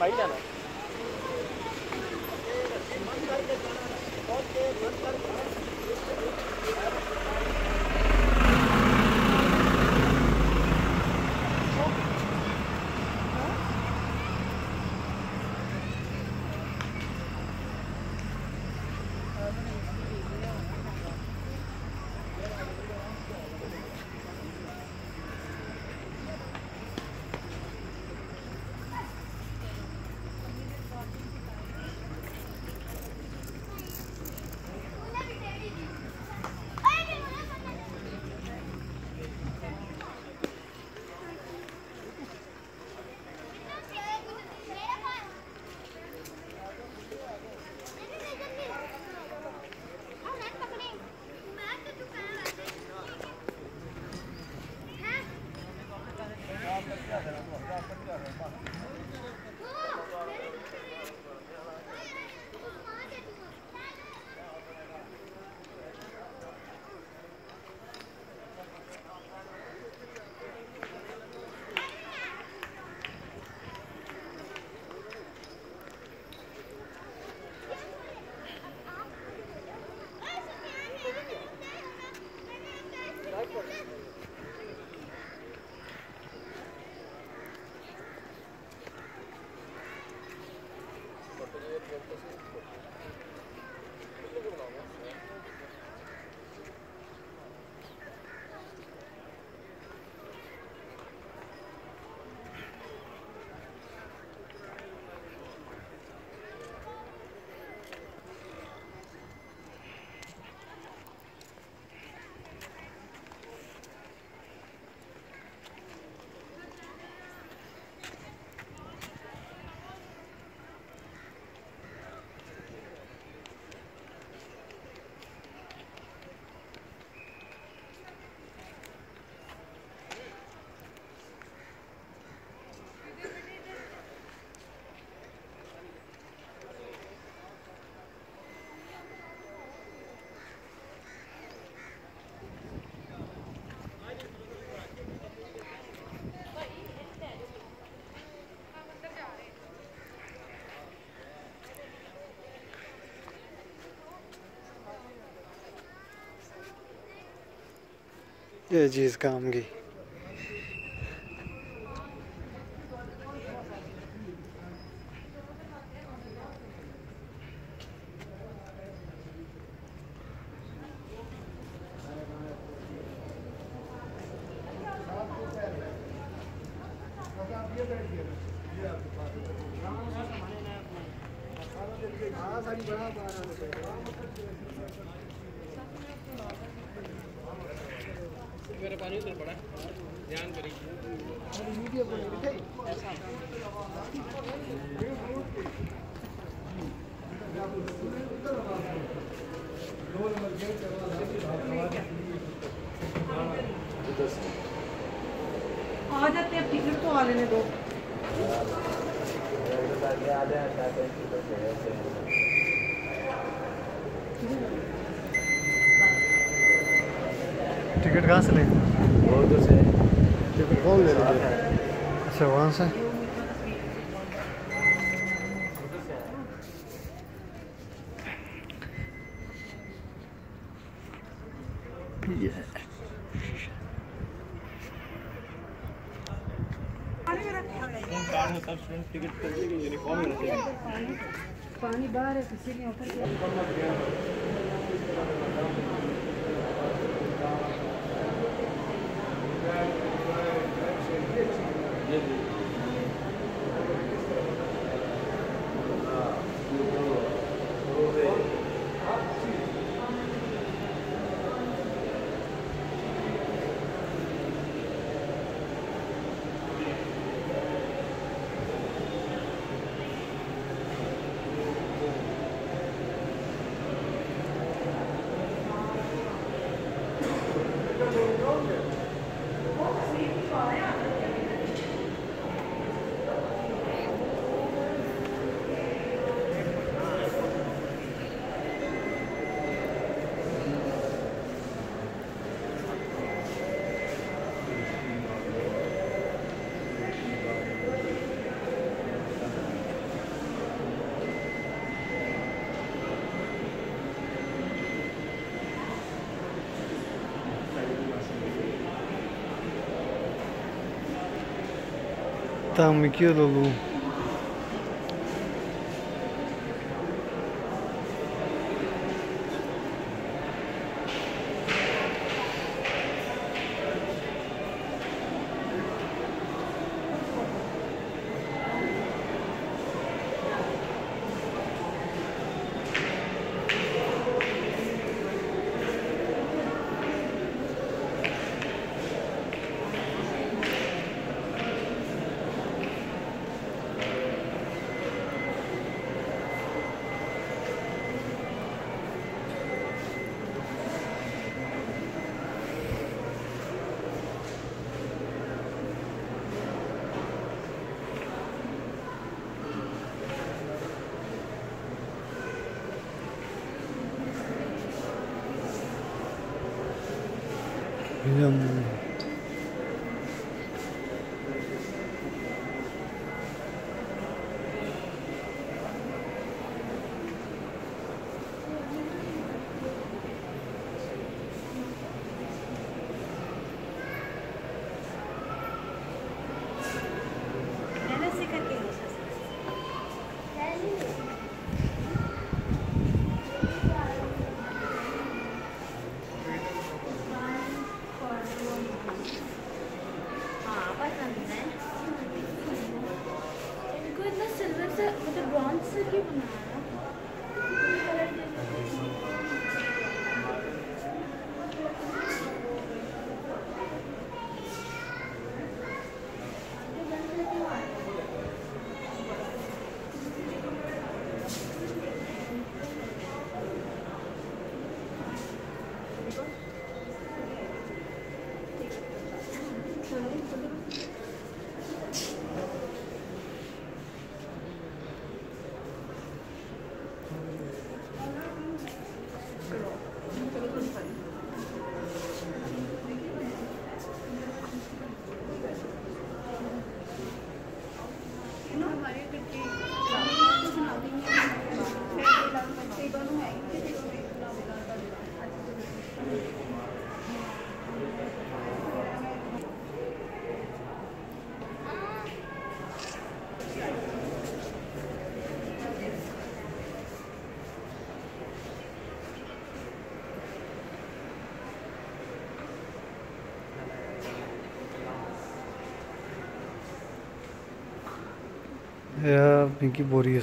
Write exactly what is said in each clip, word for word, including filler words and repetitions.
खाई लेना। ये चीज काम की मेरा पानी उधर पड़ा ध्यान करिए। आ जाते हैं, टिकट तो आ लेने दो। टिकट कहाँ से लेंगे? उधर से टिकट कौन ले रहा है? अच्छा वहाँ से। टिकट कर दी यूनिफॉर्म पानी बाहर है, किसी ने ऊपर Tam iki lulu. Yum. Yeah, Pinky Boris.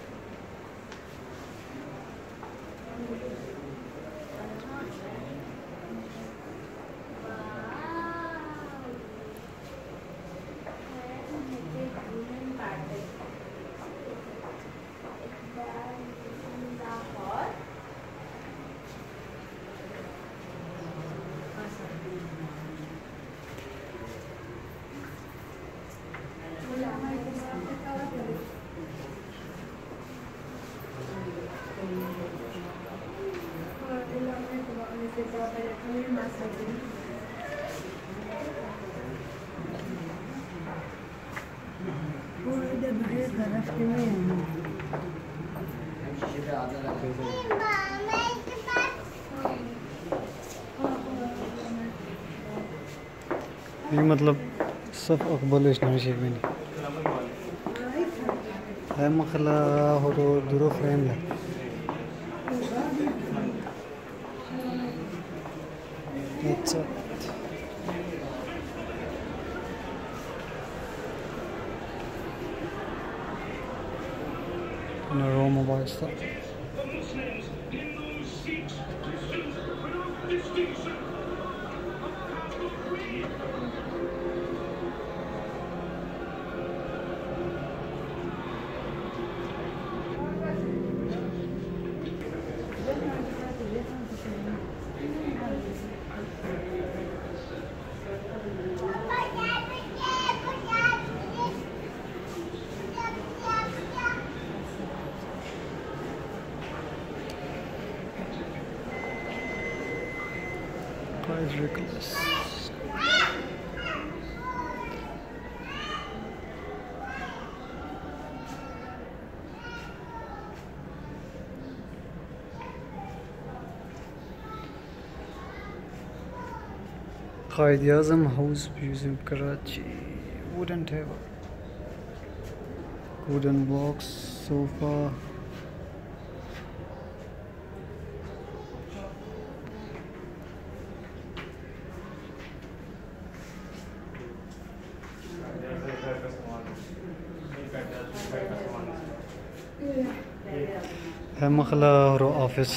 ये मतलब सब अकबल इस्लामी शेख में है मखला हो तो दूरो फ्रेम है अच्छा ना रो मोबाइल सा Quite ridiculous. Qaid-e-Azam House Museum, Karachi. Wooden table. wooden blocks, sofa. है मखला और ऑफिस.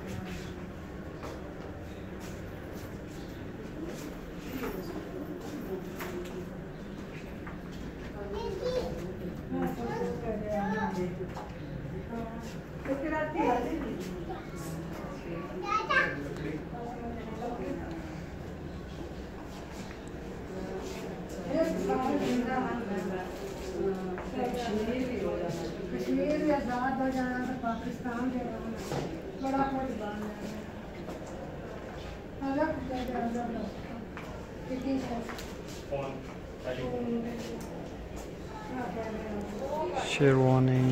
कश्मीर भी आज़ाद हो जाना तो पाकिस्तान दे बड़ा कुछ बन sherwani.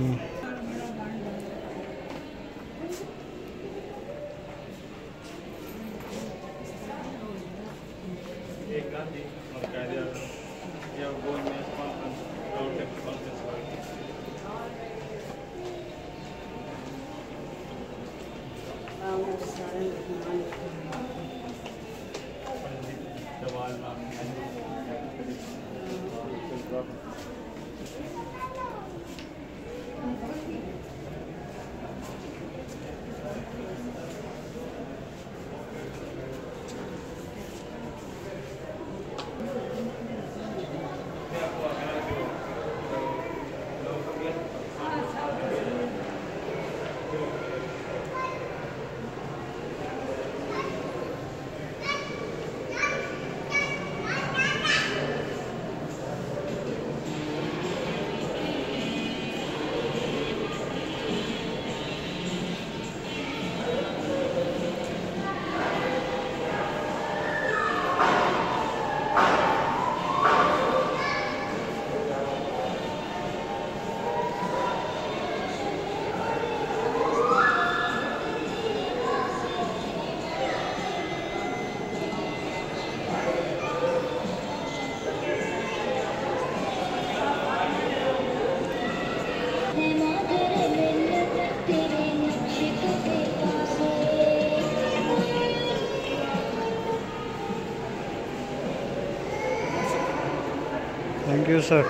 Thank you, sir.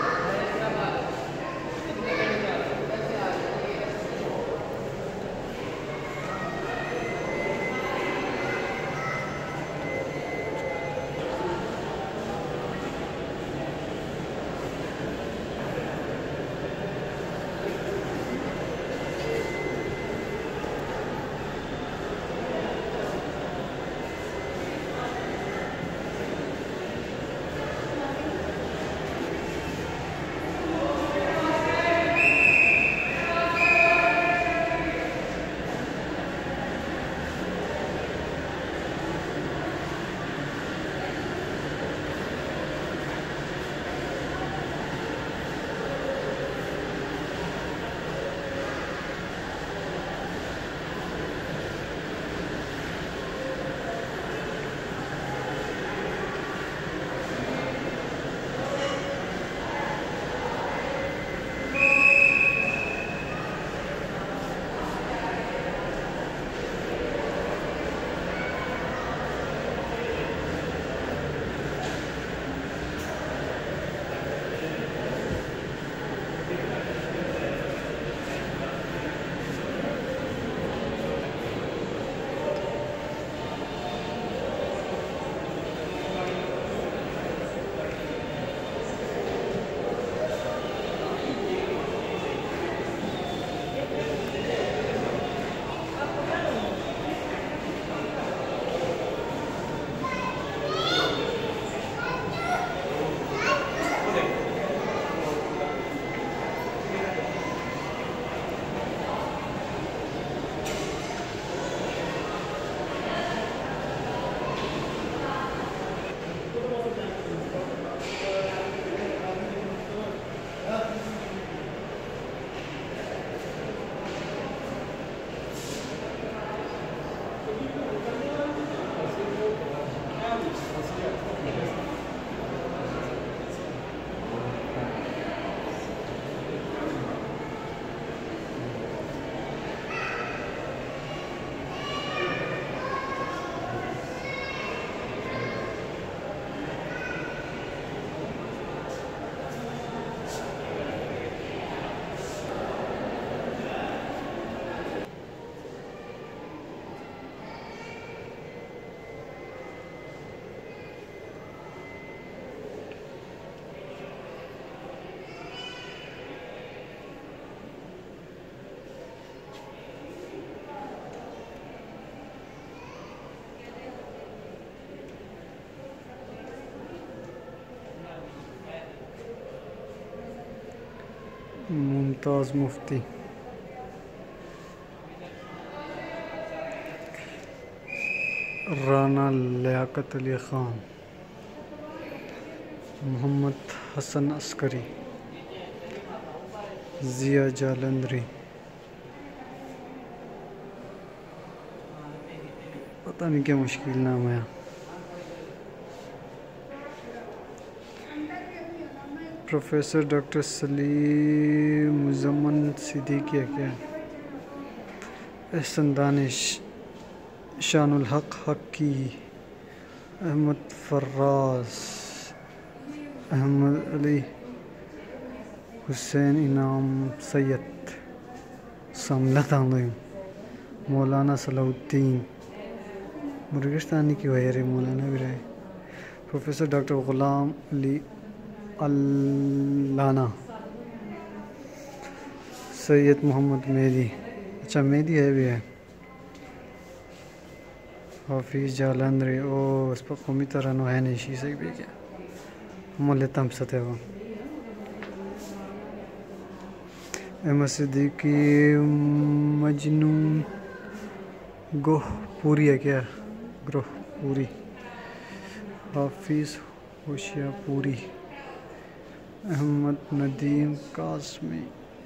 Mumtaz मुफ्ती, राना लियाकत अली ख़ान, मोहम्मद हसन अस्करी, ज़िया जालंधरी, पता नहीं क्या मुश्किल नाम है। प्रोफेसर डॉक्टर सलीम मुज़म्मन सिद्दीकी है क्या? एहसन दानिश, शानुल हक हकी, अहमद फर्राज, अहमद अली, हुसैन इनाम सैयद, समलत मौलाना सलाउद्दीन मुर्गिस्तानी की वजह रहे, मौलाना भी रहे। प्रोफेसर डॉक्टर ग़ुलाम अली अल्लाना, सैयद मोहम्मद मेहदी, अच्छा मेहदी है भी है। हाफिज़ जालंधरी, ओ उस पर कौमी तरह है नहीं शी सही भी क्या मोले तम सते वो। अहमद सिद्दीकी मजनून गोह पूरी है क्या? ग्रोह पूरी। हाफिज़ होशियारपुरी, अहमद नदीम कासमी,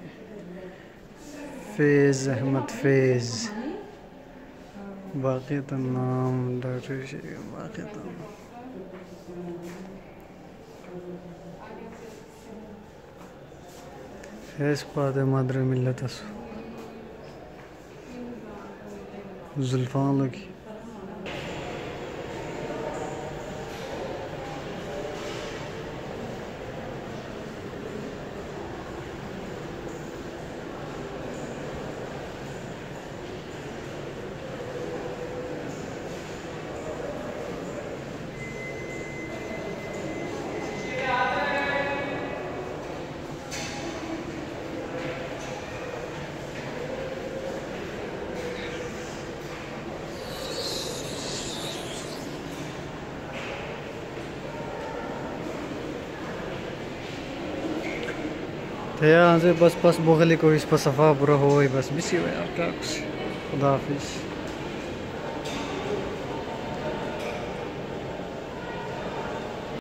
फैज़ अहमद फैज़, बाकी तो नाम डॉक्टर बाकी तो फैज़ पाद मादर मिलत जुल्फ़ान लगी। तो यहाँ से बस बस बुगली को इस पर सफ़ा बुरा हो बस बिसी हो यार क्या कुछ। खुदा हाफिज़।